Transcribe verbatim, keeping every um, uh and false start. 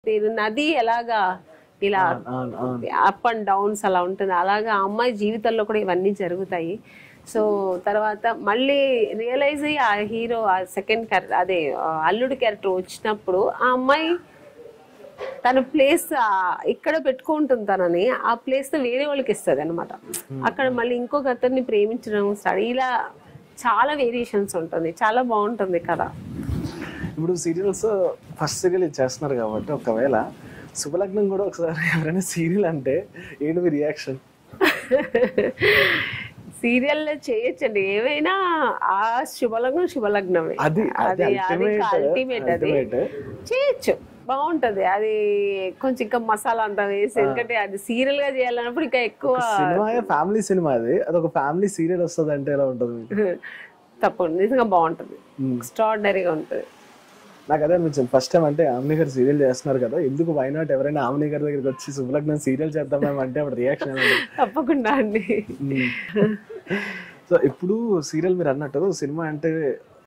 నది ఎలాగా ఇలా అప్ అండ్ డౌన్స్ అలా ఉంటుంది, అలాగా ఆ అమ్మాయి జీవితంలో కూడా ఇవన్నీ జరుగుతాయి. సో తర్వాత మళ్ళీ రియలైజ్ అయ్యి ఆ హీరో ఆ సెకండ్ క్యారెక్టర్ అదే అల్లుడి క్యారెక్టర్ వచ్చినప్పుడు ఆ అమ్మాయి తన ప్లేస్ ఇక్కడ పెట్టుకుంటుంది, తనని ఆ ప్లేస్ వేరే వాళ్ళకి ఇస్తుంది అనమాట. అక్కడ మళ్ళీ ఇంకొక అతన్ని ప్రేమించడం స్టార్ట్, ఇలా చాలా వేరియేషన్స్ ఉంటుంది, చాలా బాగుంటుంది కదా. ఇప్పుడు సీరియల్స్ ఫస్ట్ సీరియల్ ఇది చేస్తున్నారు కాబట్టి ఒకవేళ శుభలగ్నం కూడా ఒకసారి ఎవరైనా సీరియల్ అంటే ఏంటి మీ రియాక్షన్? సీరియల్ చేయొచ్చండి ఏమైనా, ఆ శుభలగ్నం శుభలగ్నమే, అది అది అల్టిమేట్, అది చేయొచ్చు, బాగుంటది. అది కొంచెం ఇంకా మసాలా అంతా వేసి, ఎందుకంటే అది సీరియల్ గా చేయాలన్నప్పుడు ఇంకా ఎక్కువ. సినిమా ఫ్యామిలీ సినిమా, అది అదొక ఫ్యామిలీ సీరియల్ వస్తుంది అంటే ఎలా ఉంటుంది? తప్పకుండా నిజంగా బాగుంటది, ఎక్స్ట్రాడినరీగా ఉంటుంది. నాకు అదే అనిపించింది ఫస్ట్ టైం, అంటే ఆమ్ని గారు సీరియల్ చేస్తున్నారు కదా, ఎందుకు వై నాట్ ఎవరైనా ఆమ్ని గారి దగ్గరికి వచ్చి శుభలగ్నం సీరియల్ చేద్దాం అంటే అప్పుడు రియాక్షన్? తప్పకుండా అండి. సో ఇప్పుడు సీరియల్ మీరు అన్నట్టు సినిమా అంటే